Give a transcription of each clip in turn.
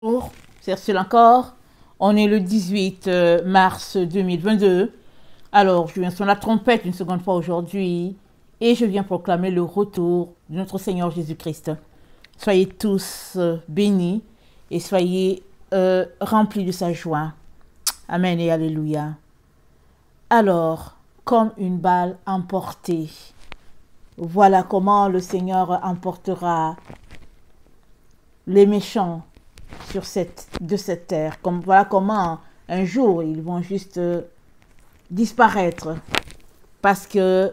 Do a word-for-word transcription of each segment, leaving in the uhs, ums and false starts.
Bonjour, c'est Ursule encore. On est le dix-huit mars deux mille vingt-deux. Alors, je viens sur la trompette une seconde fois aujourd'hui et je viens proclamer le retour de notre Seigneur Jésus-Christ. Soyez tous euh, bénis et soyez euh, remplis de sa joie. Amen et alléluia. Alors, comme une balle emportée, voilà comment le Seigneur emportera les méchants sur cette, de cette terre. Comme, voilà comment un jour ils vont juste euh, disparaître parce que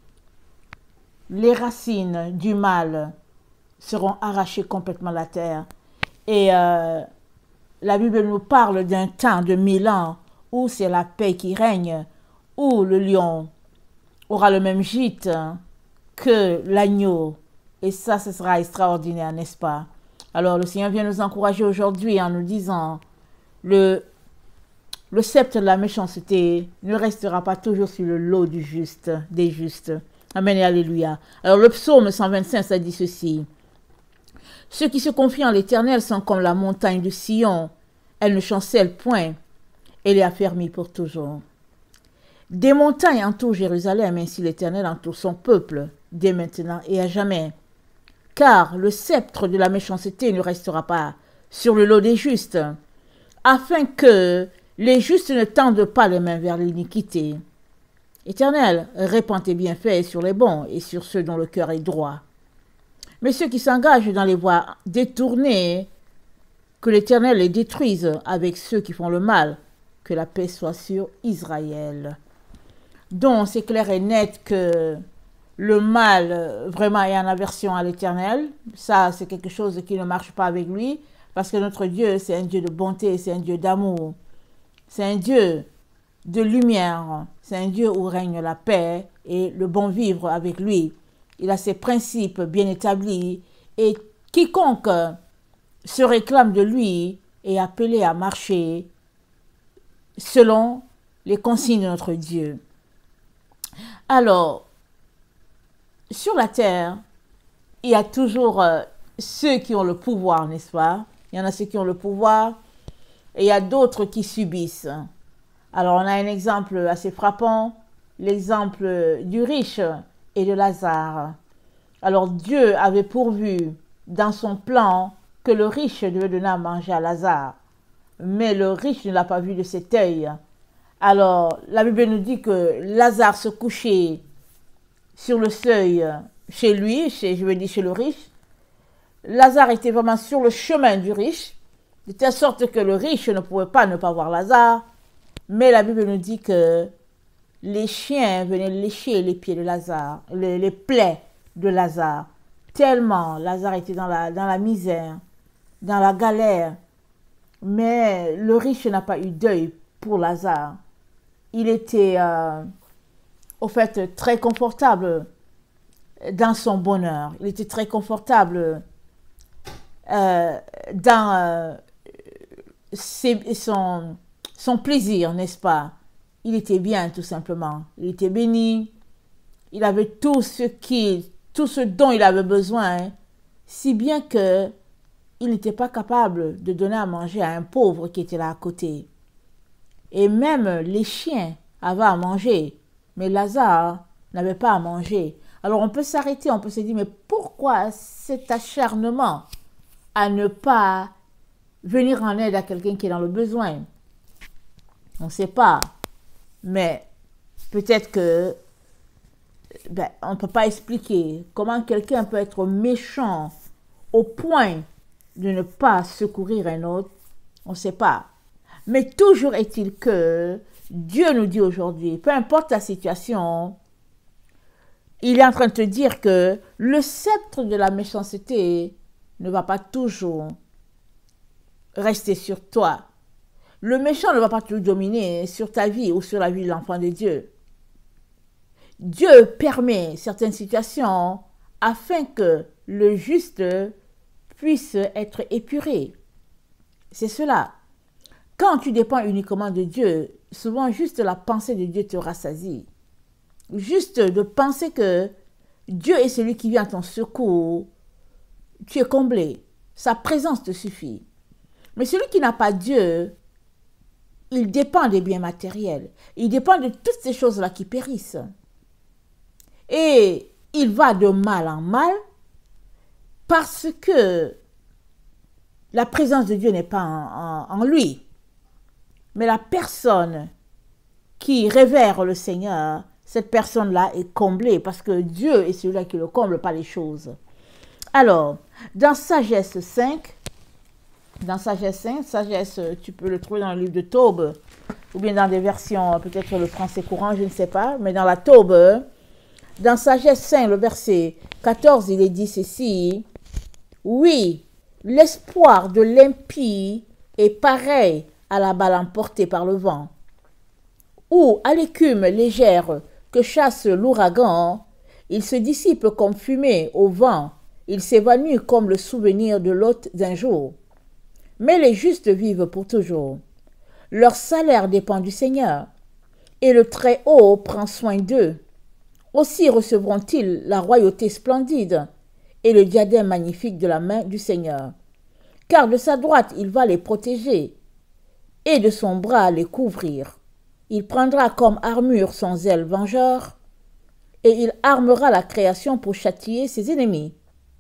les racines du mal seront arrachées complètement de la terre. Et euh, la Bible nous parle d'un temps de mille ans où c'est la paix qui règne, où le lion aura le même gîte que l'agneau. Et ça, ce sera extraordinaire, n'est-ce pas? Alors, le Seigneur vient nous encourager aujourd'hui en nous disant, le, le sceptre de la méchanceté ne restera pas toujours sur le lot du juste, des justes. Amen et alléluia. Alors, le psaume cent vingt-cinq, ça dit ceci. Ceux qui se confient en l'Éternel sont comme la montagne de Sion. Elle ne chancelle point. Elle est affermie pour toujours. Des montagnes entourent Jérusalem, ainsi l'Éternel entoure son peuple, dès maintenant et à jamais. Car le sceptre de la méchanceté ne restera pas sur le lot des justes, afin que les justes ne tendent pas les mains vers l'iniquité. Éternel, répands tes bienfaits sur les bons et sur ceux dont le cœur est droit. Mais ceux qui s'engagent dans les voies détournées, que l'Éternel les détruise avec ceux qui font le mal, que la paix soit sur Israël. Donc, c'est clair et net que le mal, vraiment, est en aversion à l'Éternel. Ça, c'est quelque chose qui ne marche pas avec lui, parce que notre Dieu, c'est un Dieu de bonté, c'est un Dieu d'amour. C'est un Dieu de lumière. C'est un Dieu où règne la paix et le bon vivre avec lui. Il a ses principes bien établis et quiconque se réclame de lui est appelé à marcher selon les consignes de notre Dieu. Alors, sur la terre, il y a toujours euh, ceux qui ont le pouvoir, n'est-ce pas? Il y en a ceux qui ont le pouvoir et il y a d'autres qui subissent. Alors, on a un exemple assez frappant, l'exemple du riche et de Lazare. Alors, Dieu avait pourvu dans son plan que le riche devait donner à manger à Lazare. Mais le riche ne l'a pas vu de cet œil. Alors, la Bible nous dit que Lazare se couchait sur le seuil chez lui, chez, je veux dire chez le riche. Lazare était vraiment sur le chemin du riche, de telle sorte que le riche ne pouvait pas ne pas voir Lazare. Mais la Bible nous dit que les chiens venaient lécher les pieds de Lazare, les, les plaies de Lazare. Tellement Lazare était dans la, dans la misère, dans la galère. Mais le riche n'a pas eu d'œil pour Lazare. Il était, euh, au fait, très confortable dans son bonheur. Il était très confortable euh, dans euh, ses, son, son plaisir, n'est-ce pas? Il était bien, tout simplement. Il était béni. Il avait tout ce, qui, tout ce dont il avait besoin, si bien que il n'était pas capable de donner à manger à un pauvre qui était là à côté. Et même les chiens avaient à manger, mais Lazare n'avait pas à manger. Alors on peut s'arrêter, on peut se dire, mais pourquoi cet acharnement à ne pas venir en aide à quelqu'un qui est dans le besoin? On ne sait pas, mais peut-être que ben, on ne peut pas expliquer comment quelqu'un peut être méchant au point de ne pas secourir un autre, on ne sait pas. Mais toujours est-il que Dieu nous dit aujourd'hui, peu importe la situation, il est en train de te dire que le sceptre de la méchanceté ne va pas toujours rester sur toi. Le méchant ne va pas toujours dominer sur ta vie ou sur la vie de l'enfant de Dieu. Dieu permet certaines situations afin que le juste puisse être épuré. C'est cela. Quand tu dépends uniquement de Dieu, souvent juste la pensée de Dieu te rassasie. Juste de penser que Dieu est celui qui vient à ton secours, tu es comblé. Sa présence te suffit. Mais celui qui n'a pas Dieu, il dépend des biens matériels. Il dépend de toutes ces choses-là qui périssent. Et il va de mal en mal parce que la présence de Dieu n'est pas en, en, en lui. Mais la personne qui révère le Seigneur, cette personne-là est comblée parce que Dieu est celui-là qui le comble, pas les choses. Alors, dans Sagesse cinq, dans Sagesse cinq, Sagesse, tu peux le trouver dans le livre de Tob, ou bien dans des versions, peut-être le français courant, je ne sais pas, mais dans la Tob, dans Sagesse cinq, le verset quatorze, il est dit ceci, « Oui, l'espoir de l'impie est pareil à la balle emportée par le vent, ou à l'écume légère que chasse l'ouragan, il se dissipe comme fumée au vent, il s'évanouit comme le souvenir de l'hôte d'un jour. Mais les justes vivent pour toujours. Leur salaire dépend du Seigneur, et le Très-Haut prend soin d'eux. Aussi recevront-ils la royauté splendide et le diadème magnifique de la main du Seigneur. Car de sa droite il va les protéger, et de son bras les couvrir. Il prendra comme armure son zèle vengeur, et il armera la création pour châtier ses ennemis.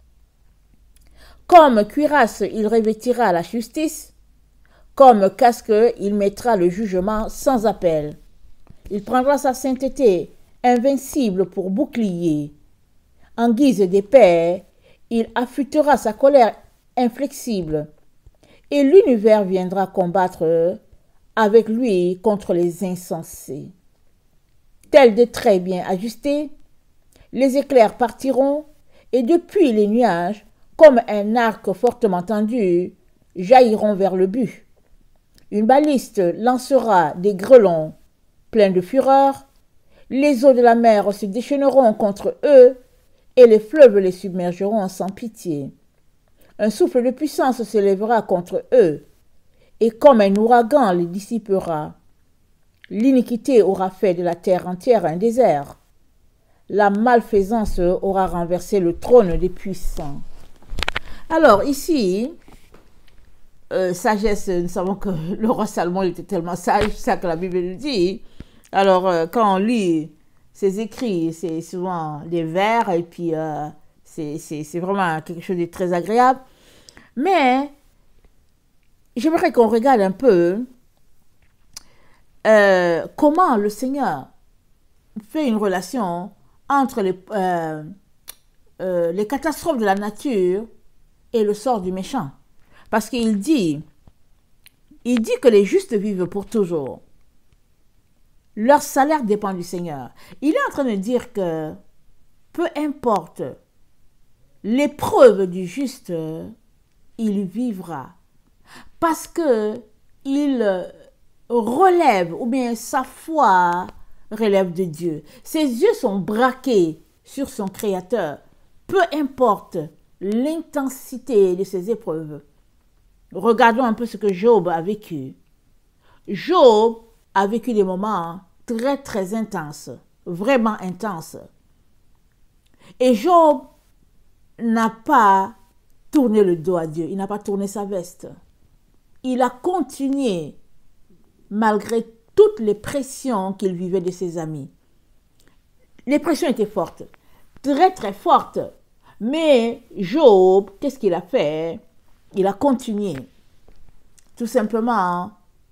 Comme cuirasse, il revêtira la justice, comme casque, il mettra le jugement sans appel. Il prendra sa sainteté invincible pour bouclier. En guise d'épée, il affûtera sa colère inflexible, et l'univers viendra combattre avec lui contre les insensés. Tels des traits bien ajustés, les éclairs partiront, et depuis les nuages, comme un arc fortement tendu, jailliront vers le but. Une baliste lancera des grelons pleins de fureur, les eaux de la mer se déchaîneront contre eux, et les fleuves les submergeront sans pitié. Un souffle de puissance se lèvera contre eux, et comme un ouragan les dissipera. L'iniquité aura fait de la terre entière un désert. La malfaisance aura renversé le trône des puissants. Alors ici, euh, sagesse, nous savons que le roi Salomon était tellement sage, c'est ça que la Bible nous dit. Alors euh, quand on lit ses écrits, c'est souvent des vers et puis euh, c'est vraiment quelque chose de très agréable. Mais j'aimerais qu'on regarde un peu euh, comment le Seigneur fait une relation entre les, euh, euh, les catastrophes de la nature et le sort du méchant. Parce qu'il dit, il dit que les justes vivent pour toujours. Leur salaire dépend du Seigneur. Il est en train de dire que peu importe l'épreuve du juste, il vivra. Parce que il relève, ou bien sa foi relève de Dieu. Ses yeux sont braqués sur son Créateur. Peu importe l'intensité de ses épreuves. Regardons un peu ce que Job a vécu. Job a vécu des moments très très intenses, vraiment intenses. Et Job n'a pas tourné le dos à Dieu, il n'a pas tourné sa veste. Il a continué malgré toutes les pressions qu'il vivait de ses amis. Les pressions étaient fortes, très très fortes. Mais Job, qu'est-ce qu'il a fait? Il a continué, tout simplement,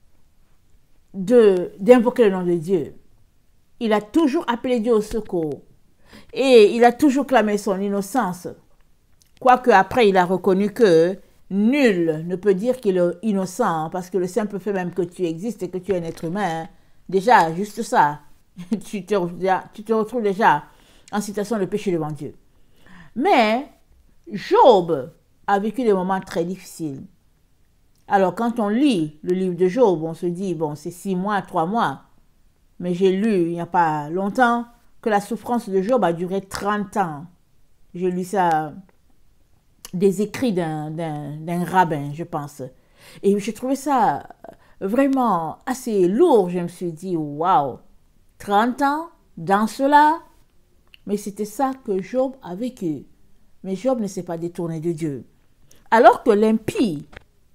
d'invoquer le nom de Dieu. Il a toujours appelé Dieu au secours. Et il a toujours clamé son innocence. Quoique après, il a reconnu que nul ne peut dire qu'il est innocent, parce que le simple fait même que tu existes et que tu es un être humain, déjà, juste ça, tu te, tu te retrouves déjà en situation de péché devant Dieu. Mais Job a vécu des moments très difficiles. Alors, quand on lit le livre de Job, on se dit, bon, c'est six mois, trois mois. Mais j'ai lu, il n'y a pas longtemps, que la souffrance de Job a duré trente ans. J'ai lu ça, des écrits d'un rabbin, je pense. Et j'ai trouvé ça vraiment assez lourd. Je me suis dit, waouh, trente ans dans cela. Mais c'était ça que Job a vécu. Mais Job ne s'est pas détourné de Dieu. Alors que l'impie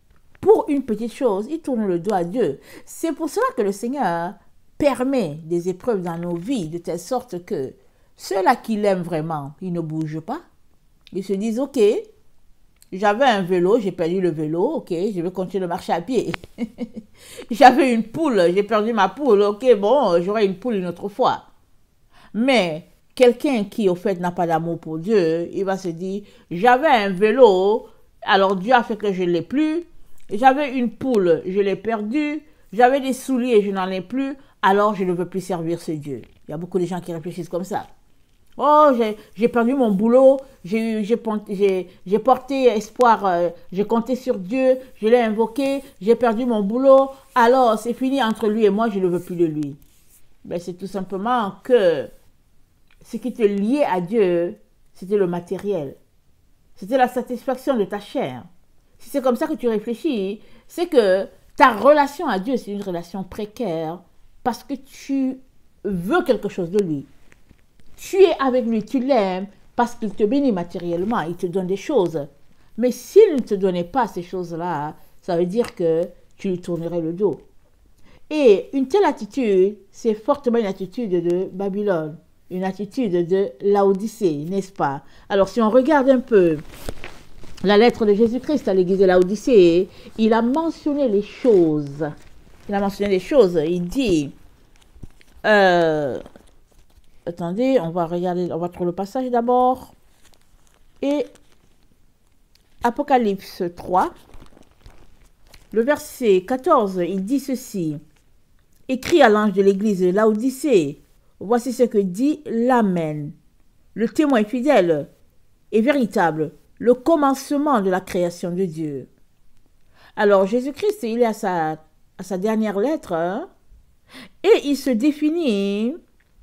pour une petite chose, ils tournent le dos à Dieu. C'est pour cela que le Seigneur permet des épreuves dans nos vies, de telle sorte que ceux-là qui l'aiment vraiment, ils ne bougent pas. Ils se disent, ok, j'avais un vélo, j'ai perdu le vélo, ok, je vais continuer de marcher à pied. J'avais une poule, j'ai perdu ma poule, ok, bon, j'aurai une poule une autre fois. Mais quelqu'un qui, au fait, n'a pas d'amour pour Dieu, il va se dire, j'avais un vélo, alors Dieu a fait que je ne l'ai plus. J'avais une poule, je l'ai perdue. J'avais des souliers, je n'en ai plus. Alors je ne veux plus servir ce Dieu. Il y a beaucoup de gens qui réfléchissent comme ça. Oh, j'ai perdu mon boulot, j'ai porté espoir, euh, j'ai compté sur Dieu, je l'ai invoqué, j'ai perdu mon boulot, alors c'est fini entre lui et moi, je ne veux plus de lui. Ben, c'est tout simplement que ce qui te liait à Dieu, c'était le matériel. C'était la satisfaction de ta chair. Si c'est comme ça que tu réfléchis, c'est que ta relation à Dieu, c'est une relation précaire parce que tu veux quelque chose de lui. Tu es avec lui, tu l'aimes parce qu'il te bénit matériellement, il te donne des choses. Mais s'il ne te donnait pas ces choses-là, ça veut dire que tu lui tournerais le dos. Et une telle attitude, c'est fortement une attitude de Babylone, une attitude de Laodicée, n'est-ce pas? Alors si on regarde un peu la lettre de Jésus-Christ à l'église de Laodicée, il a mentionné les choses. Il a mentionné les choses. Il dit... Euh, attendez, on va regarder, on va trouver le passage d'abord. Et Apocalypse trois, le verset quatorze, il dit ceci. Écrit à l'ange de l'église de Laodicée, voici ce que dit l'Amen, le témoin fidèle et véritable, le commencement de la création de Dieu. Alors Jésus-Christ, il est à sa, à sa dernière lettre, hein, et il se définit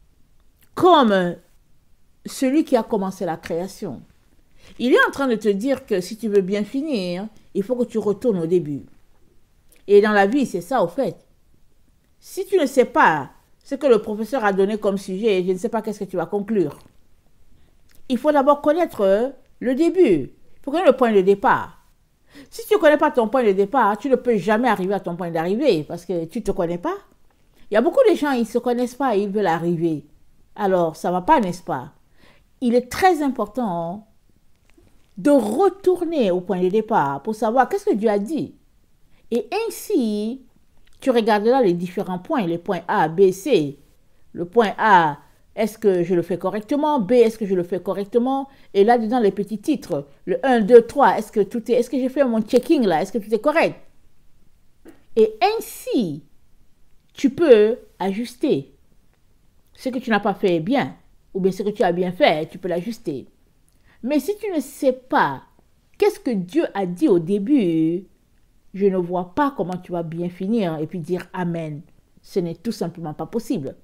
comme celui qui a commencé la création. Il est en train de te dire que si tu veux bien finir, il faut que tu retournes au début. Et dans la vie, c'est ça au fait. Si tu ne sais pas ce que le professeur a donné comme sujet, je ne sais pas qu'est-ce que tu vas conclure. Il faut d'abord connaître le début. Il faut connaître le point de départ. Si tu ne connais pas ton point de départ, tu ne peux jamais arriver à ton point d'arrivée parce que tu ne te connais pas. Il y a beaucoup de gens, ils ne se connaissent pas et ils veulent arriver. Alors, ça ne va pas, n'est-ce pas? Il est très important de retourner au point de départ pour savoir qu'est-ce que Dieu a dit. Et ainsi, tu regarderas les différents points, les points A, B, C. Le point A, est-ce que je le fais correctement? B, est-ce que je le fais correctement? Et là-dedans, les petits titres. Le un, deux, trois, est-ce que tout est, est-ce que j'ai fait mon checking là? Est-ce que tout est correct? Et ainsi, tu peux ajuster. Ce que tu n'as pas fait bien, ou bien ce que tu as bien fait, tu peux l'ajuster. Mais si tu ne sais pas qu'est-ce que Dieu a dit au début, je ne vois pas comment tu vas bien finir et puis dire Amen. Ce n'est tout simplement pas possible.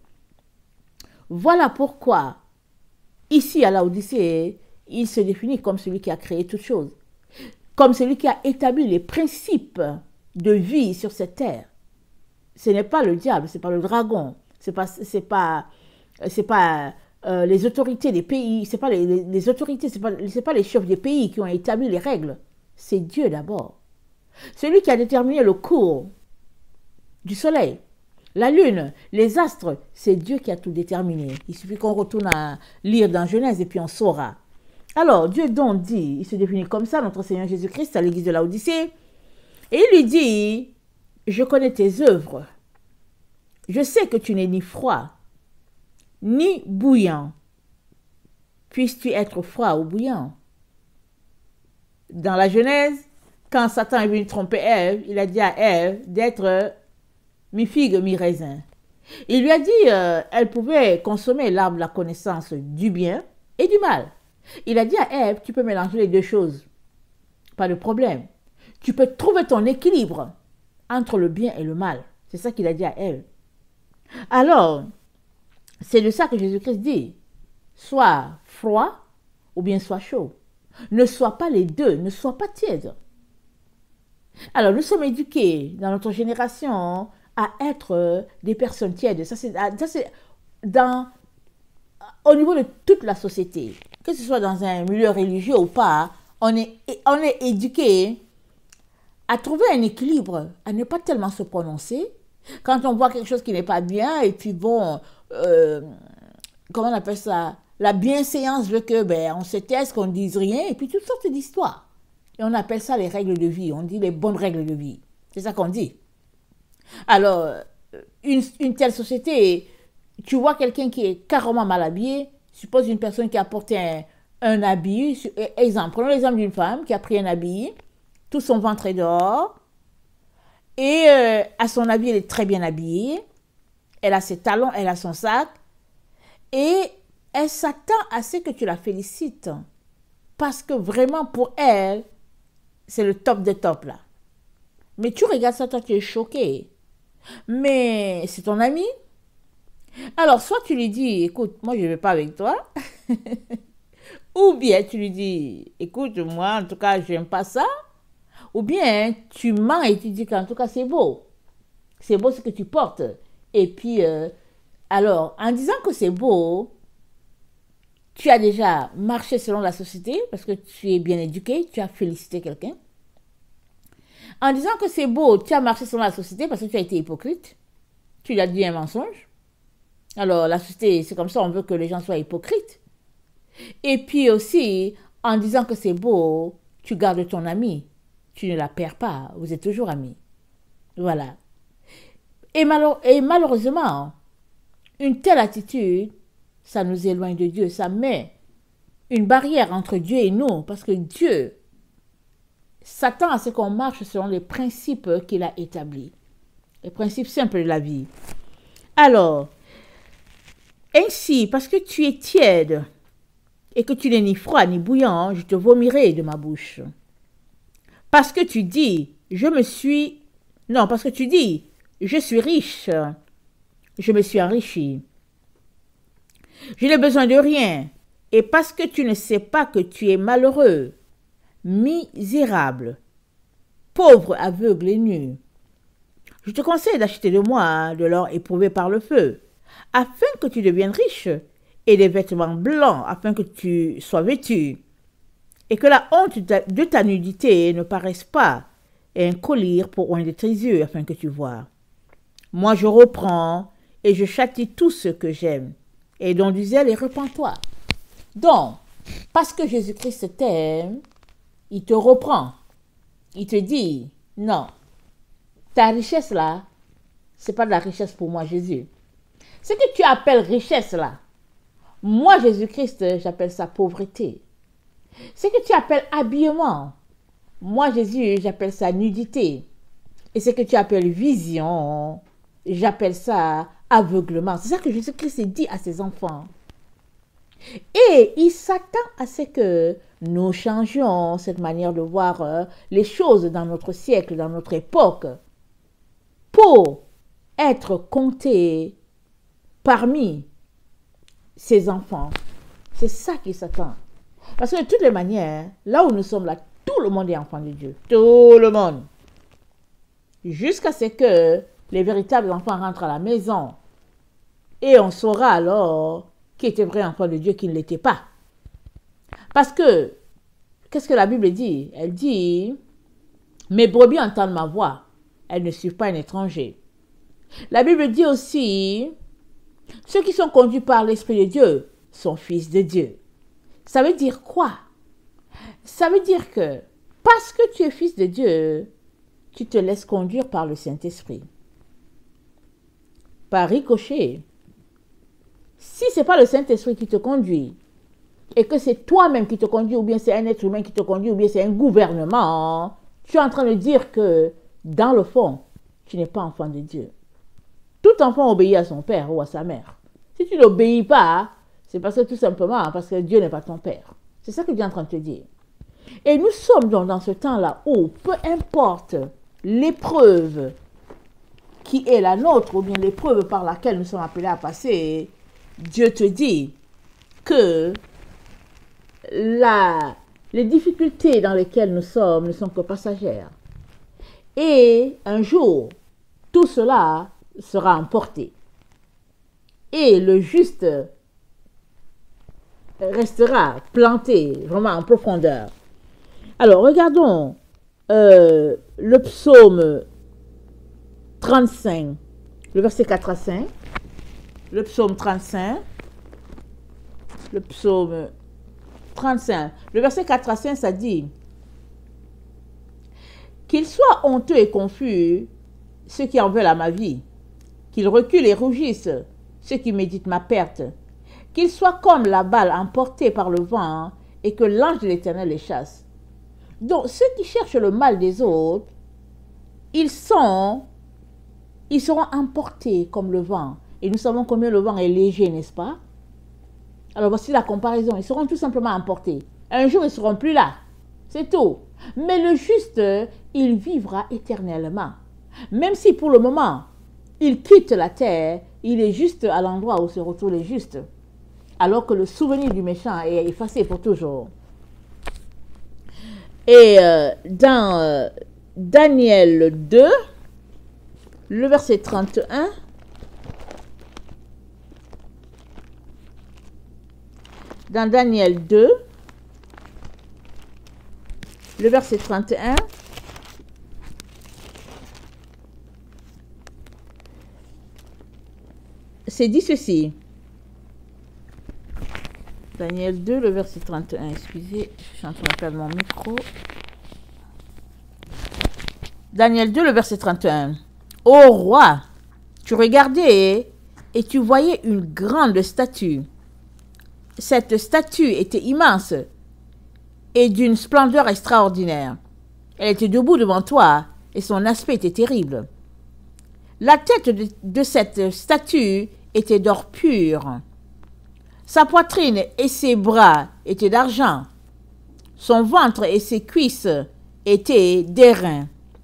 Voilà pourquoi, ici à Laodicée, il se définit comme celui qui a créé toutes choses, comme celui qui a établi les principes de vie sur cette terre. Ce n'est pas le diable, ce n'est pas le dragon, ce n'est pas, c'est pas, c'est pas euh, les autorités des pays, ce n'est pas les, les, les autorités, ce n'est pas, c'est pas les chefs des pays qui ont établi les règles, c'est Dieu d'abord. Celui qui a déterminé le cours du soleil, la lune, les astres, c'est Dieu qui a tout déterminé. Il suffit qu'on retourne à lire dans Genèse et puis on saura. Alors, Dieu donc dit, il se définit comme ça, notre Seigneur Jésus-Christ, à l'église de Laodicée, et il lui dit, je connais tes œuvres. Je sais que tu n'es ni froid, ni bouillant. Puisses-tu être froid ou bouillant? Dans la Genèse, quand Satan est venu tromper Ève, il a dit à Ève d'être mi-figue, mi-raisin. Il lui a dit euh, elle pouvait consommer l'arbre de la connaissance du bien et du mal. Il a dit à Ève, tu peux mélanger les deux choses. Pas de problème. Tu peux trouver ton équilibre entre le bien et le mal. C'est ça qu'il a dit à Ève. Alors, c'est de ça que Jésus-Christ dit. Sois froid ou bien sois chaud. Ne sois pas les deux, ne sois pas tiède. Alors, nous sommes éduqués dans notre génération à être des personnes tièdes. Ça, c'est, ça, c'est dans, au niveau de toute la société. Que ce soit dans un milieu religieux ou pas, on est, on est éduqué à trouver un équilibre, à ne pas tellement se prononcer. Quand on voit quelque chose qui n'est pas bien, et puis bon, euh, comment on appelle ça? La bienséance veut que ben, on se taise, qu'on ne dise rien, et puis toutes sortes d'histoires. Et on appelle ça les règles de vie, on dit les bonnes règles de vie. C'est ça qu'on dit. Alors, une, une telle société, tu vois quelqu'un qui est carrément mal habillé, suppose une personne qui a porté un, un habit, exemple, prenons l'exemple d'une femme qui a pris un habit, tout son ventre est dehors, et euh, à son habit, elle est très bien habillée, elle a ses talons, elle a son sac, et elle s'attend à ce que tu la félicites, parce que vraiment pour elle, c'est le top des tops là. Mais tu regardes ça, toi tu es choqué. Mais c'est ton ami. Alors soit tu lui dis, écoute, moi je ne vais pas avec toi. Ou bien tu lui dis, écoute, moi en tout cas je n'aime pas ça. Ou bien tu mens et tu dis qu'en tout cas c'est beau. C'est beau ce que tu portes. Et puis, euh, alors, en disant que c'est beau, tu as déjà marché selon la société parce que tu es bien éduqué, tu as félicité quelqu'un. En disant que c'est beau, tu as marché selon la société parce que tu as été hypocrite. Tu lui as dit un mensonge. Alors, la société, c'est comme ça, on veut que les gens soient hypocrites. Et puis aussi, en disant que c'est beau, tu gardes ton ami. Tu ne la perds pas, vous êtes toujours amis. Voilà. Et, malheure- et malheureusement, une telle attitude, ça nous éloigne de Dieu, ça met une barrière entre Dieu et nous, parce que Dieu s'attend à ce qu'on marche selon les principes qu'il a établis, les principes simples de la vie. Alors, ainsi, parce que tu es tiède et que tu n'es ni froid ni bouillant, je te vomirai de ma bouche. Parce que tu dis, je me suis... Non, parce que tu dis, je suis riche, je me suis enrichi. Je n'ai besoin de rien. Et parce que tu ne sais pas que tu es malheureux, misérable, pauvre, aveugle et nu, je te conseille d'acheter de moi de l'or éprouvé par le feu, afin que tu deviennes riche, et des vêtements blancs, afin que tu sois vêtu, et que la honte de ta nudité ne paraisse pas, et un collier pour oindre tes yeux, afin que tu vois. Moi je reprends, et je châtie tout ce que j'aime, et dont du zèle et repens-toi. Donc, parce que Jésus-Christ t'aime, il te reprend. Il te dit, non, ta richesse là, c'est pas de la richesse pour moi, Jésus. Ce que tu appelles richesse là, moi, Jésus-Christ, j'appelle ça pauvreté. Ce que tu appelles habillement, moi, Jésus, j'appelle ça nudité. Et ce que tu appelles vision, j'appelle ça aveuglement. C'est ça que Jésus-Christ dit à ses enfants. Et il s'attend à ce que nous changions cette manière de voir euh, les choses dans notre siècle, dans notre époque, pour être comptés parmi ses enfants. C'est ça qu'il s'attend. Parce que de toutes les manières, là où nous sommes là, tout le monde est enfant de Dieu. Tout le monde. Jusqu'à ce que les véritables enfants rentrent à la maison. Et on saura alors qui était vrai enfant de Dieu, qui ne l'était pas. Parce que, qu'est-ce que la Bible dit? Elle dit, mes brebis entendent ma voix, elles ne suivent pas un étranger. La Bible dit aussi, ceux qui sont conduits par l'Esprit de Dieu sont fils de Dieu. Ça veut dire quoi? Ça veut dire que, parce que tu es fils de Dieu, tu te laisses conduire par le Saint-Esprit. Par ricochet. Si ce n'est pas le Saint-Esprit qui te conduit, et que c'est toi-même qui te conduit, ou bien c'est un être humain qui te conduit, ou bien c'est un gouvernement, tu es en train de dire que, dans le fond, tu n'es pas enfant de Dieu. Tout enfant obéit à son père ou à sa mère. Si tu n'obéis pas, c'est parce que tout simplement, parce que Dieu n'est pas ton père. C'est ça que Dieu est en train de te dire. Et nous sommes donc dans ce temps-là où, peu importe l'épreuve qui est la nôtre, ou bien l'épreuve par laquelle nous sommes appelés à passer, Dieu te dit que la, les difficultés dans lesquelles nous sommes ne sont que passagères. Et un jour, tout cela sera emporté. Et le juste restera planté vraiment en profondeur. Alors, regardons euh, le psaume trente-cinq, le verset quatre à cinq. Le psaume trente-cinq. Le psaume trente-cinq. Le verset quatre à cinq, ça dit: qu'ils soient honteux et confus ceux qui en veulent à ma vie, qu'ils reculent et rougissent ceux qui méditent ma perte, qu'ils soient comme la balle emportée par le vent et que l'ange de l'Éternel les chasse. Donc ceux qui cherchent le mal des autres, ils sont, ils seront emportés comme le vent. Et nous savons combien le vent est léger, n'est-ce pas? Alors voici la comparaison. Ils seront tout simplement emportés. Un jour, ils ne seront plus là. C'est tout. Mais le juste, il vivra éternellement. Même si pour le moment, il quitte la terre, il est juste à l'endroit où se retrouvent les justes. Alors que le souvenir du méchant est effacé pour toujours. Et euh, dans euh, Daniel deux, le verset trente et un, dans Daniel deux, le verset trente et un, c'est dit ceci. Daniel deux, le verset trente et un, excusez, je suis en train de perdre mon micro. Daniel deux, le verset trente et un. Ô roi, tu regardais et tu voyais une grande statue. Cette statue était immense et d'une splendeur extraordinaire. Elle était debout devant toi et son aspect était terrible. La tête de, de cette statue était d'or pur. Sa poitrine et ses bras étaient d'argent. Son ventre et ses cuisses étaient d'airain.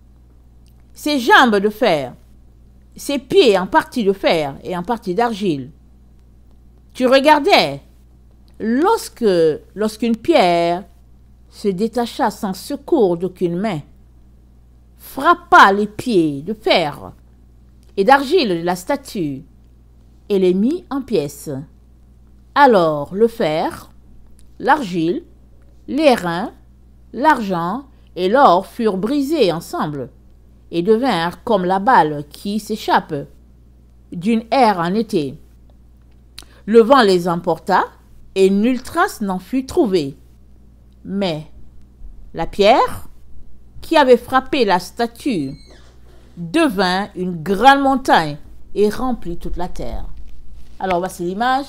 Ses jambes de fer. Ses pieds en partie de fer et en partie d'argile. Tu regardais lorsque, lorsqu'une pierre se détacha sans secours d'aucune main, frappa les pieds de fer et d'argile de la statue et les mit en pièces. Alors le fer, l'argile, l'airain, l'argent et l'or furent brisés ensemble et devinrent comme la balle qui s'échappe d'une aire en été. Le vent les emporta et nulle trace n'en fut trouvée. Mais la pierre qui avait frappé la statue devint une grande montagne et remplit toute la terre. Alors voici l'image.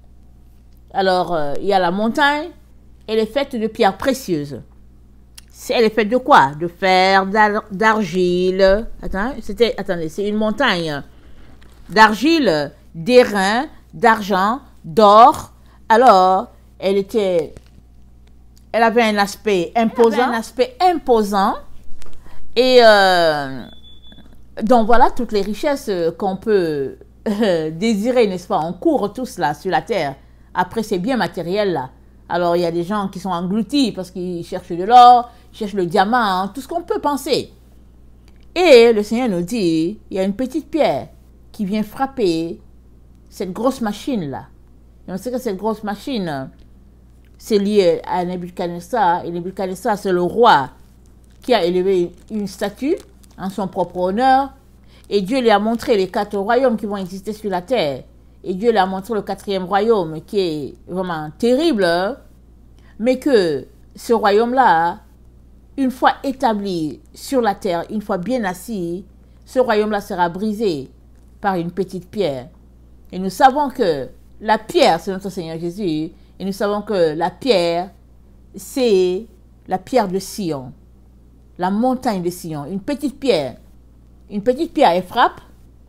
Alors euh, il y a la montagne, elle est faite de pierres précieuses. Elle est faite de quoi? De fer, d'argile. Attends, c'était, attendez, c'est une montagne d'argile, d'airain, d'argent, d'or. Alors, elle était, elle avait un aspect imposant, un aspect imposant. Et euh, donc voilà toutes les richesses qu'on peut euh, désirer, n'est-ce pas? On court tous là sur la terre après ces biens matériels là. Alors il y a des gens qui sont engloutis parce qu'ils cherchent de l'or, ils cherchent le diamant, tout ce qu'on peut penser. Et le Seigneur nous dit, il y a une petite pierre qui vient frapper cette grosse machine là. Et on sait que cette grosse machine, c'est lié à Nebuchadnezzar. Et Nebuchadnezzar, c'est le roi qui a élevé une statue en son propre honneur. Et Dieu lui a montré les quatre royaumes qui vont exister sur la terre. Et Dieu lui a montré le quatrième royaume qui est vraiment terrible. Mais que ce royaume-là, une fois établi sur la terre, une fois bien assis, ce royaume-là sera brisé par une petite pierre. Et nous savons que la pierre, c'est notre Seigneur Jésus. Et nous savons que la pierre, c'est la pierre de Sion. La montagne de Sion. Une petite pierre. Une petite pierre, elle frappe.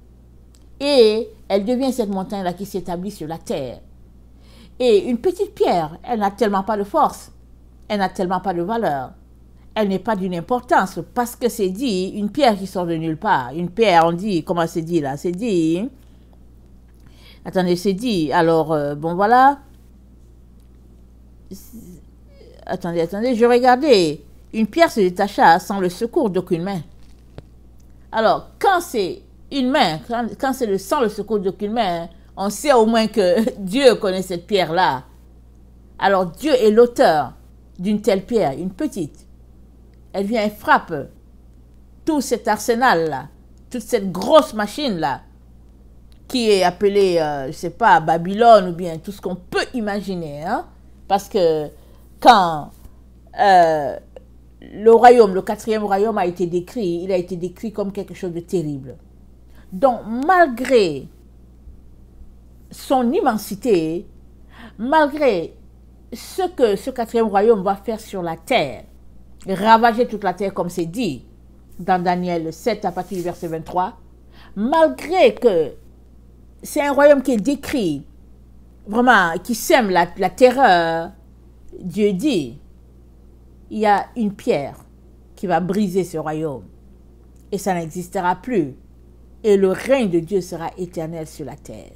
Et elle devient cette montagne-là qui s'établit sur la terre. Et une petite pierre, elle n'a tellement pas de force. Elle n'a tellement pas de valeur. Elle n'est pas d'une importance. Parce que c'est dit, une pierre qui sort de nulle part. Une pierre, on dit, comment c'est dit là? C'est dit... Attendez, c'est dit. Alors, euh, bon, voilà. Attendez, attendez. Je regardais. Une pierre se détacha sans le secours d'aucune main. Alors, quand c'est une main, quand, quand c'est le, sans le secours d'aucune main, on sait au moins que Dieu connaît cette pierre-là. Alors, Dieu est l'auteur d'une telle pierre, une petite, Elle vient et frappe tout cet arsenal-là, toute cette grosse machine-là, qui est appelée, euh, je ne sais pas, Babylone ou bien tout ce qu'on peut imaginer. Hein? Parce que quand euh, le royaume, le quatrième royaume a été décrit, il a été décrit comme quelque chose de terrible. Donc, malgré son immensité, malgré ce que ce quatrième royaume va faire sur la terre, ravager toute la terre comme c'est dit dans Daniel sept à partir du verset vingt-trois, malgré que c'est un royaume qui est décrit, vraiment, qui sème la, la terreur, Dieu dit, il y a une pierre qui va briser ce royaume et ça n'existera plus et le règne de Dieu sera éternel sur la terre.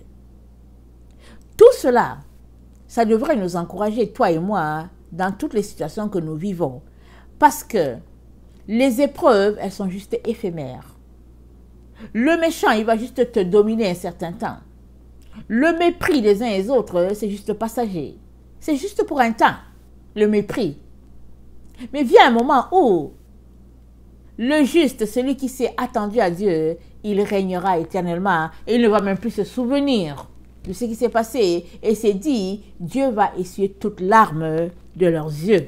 Tout cela, ça devrait nous encourager, toi et moi, dans toutes les situations que nous vivons. Parce que les épreuves, elles sont juste éphémères. Le méchant, il va juste te dominer un certain temps. Le mépris des uns et des autres, c'est juste passager. C'est juste pour un temps, le mépris. Mais vient un moment où le juste, celui qui s'est attendu à Dieu, il régnera éternellement et il ne va même plus se souvenir de ce qui s'est passé. Et c'est dit, Dieu va essuyer toutes larmes de leurs yeux.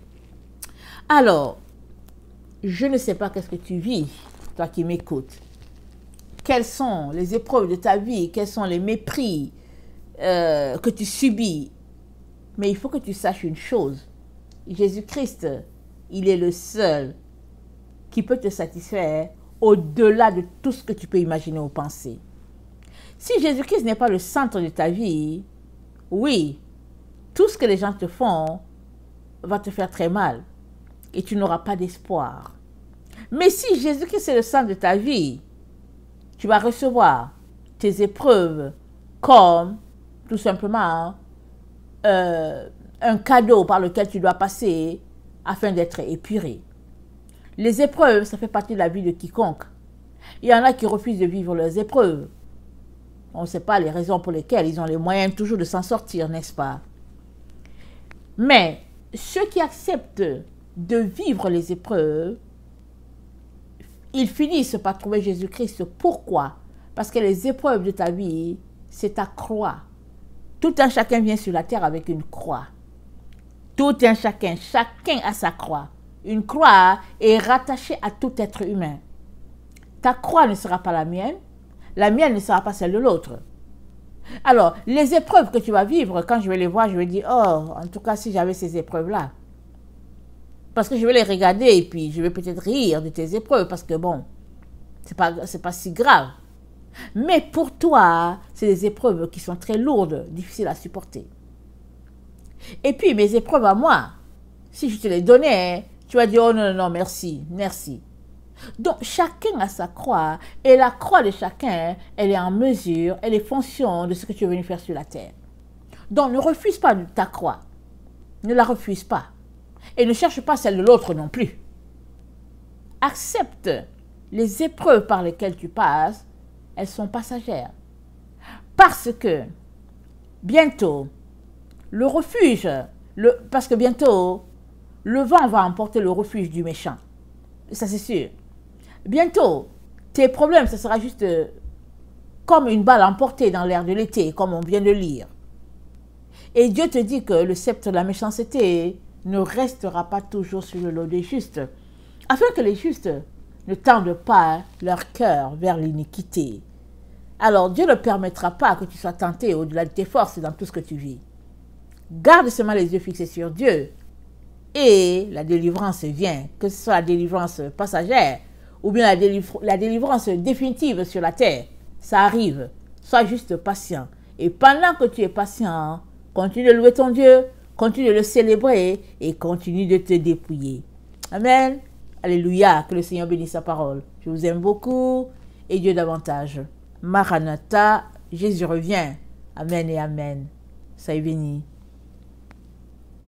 Alors, je ne sais pas qu'est-ce que tu vis, toi qui m'écoutes. Quelles sont les épreuves de ta vie? Quels sont les mépris euh, que tu subis? Mais il faut que tu saches une chose. Jésus-Christ, il est le seul qui peut te satisfaire au-delà de tout ce que tu peux imaginer ou penser. Si Jésus-Christ n'est pas le centre de ta vie, oui, tout ce que les gens te font va te faire très mal et tu n'auras pas d'espoir. Mais si Jésus-Christ est le centre de ta vie, tu vas recevoir tes épreuves comme tout simplement euh, un cadeau par lequel tu dois passer afin d'être épuré. Les épreuves, ça fait partie de la vie de quiconque. Il y en a qui refusent de vivre leurs épreuves. On ne sait pas les raisons pour lesquelles ils ont les moyens toujours de s'en sortir, n'est-ce pas? Mais ceux qui acceptent de vivre les épreuves, ils finissent par trouver Jésus-Christ. Pourquoi? Parce que les épreuves de ta vie, c'est ta croix. Tout un chacun vient sur la terre avec une croix. Tout un chacun, chacun a sa croix. Une croix est rattachée à tout être humain. Ta croix ne sera pas la mienne, la mienne ne sera pas celle de l'autre. Alors, les épreuves que tu vas vivre, quand je vais les voir, je vais dire, oh, en tout cas, si j'avais ces épreuves-là. Parce que je vais les regarder et puis je vais peut-être rire de tes épreuves parce que bon, c'est pas, c'est pas si grave. Mais pour toi, c'est des épreuves qui sont très lourdes, difficiles à supporter. Et puis, mes épreuves à moi, si je te les donnais, tu vas dire, oh non, non, non, merci, merci. Donc, chacun a sa croix, et la croix de chacun, elle est en mesure, elle est fonction de ce que tu es venu faire sur la terre. Donc, ne refuse pas ta croix. Ne la refuse pas. Et ne cherche pas celle de l'autre non plus. Accepte les épreuves par lesquelles tu passes, elles sont passagères. Parce que, bientôt, le refuge, le, parce que bientôt, le vent va emporter le refuge du méchant. Ça, c'est sûr. Bientôt, tes problèmes, ce sera juste comme une balle emportée dans l'air de l'été, comme on vient de lire. Et Dieu te dit que le sceptre de la méchanceté ne restera pas toujours sur le lot des justes, afin que les justes ne tendent pas leur cœur vers l'iniquité. Alors, Dieu ne permettra pas que tu sois tenté au-delà de tes forces dans tout ce que tu vis. Garde seulement les yeux fixés sur Dieu. Et la délivrance vient, que ce soit la délivrance passagère ou bien la, délivre, la délivrance définitive sur la terre. Ça arrive. Sois juste patient. Et pendant que tu es patient, continue de louer ton Dieu, continue de le célébrer et continue de te dépouiller. Amen. Alléluia. Que le Seigneur bénisse sa parole. Je vous aime beaucoup et Dieu davantage. Maranatha, Jésus revient. Amen et amen. Soyez bénis.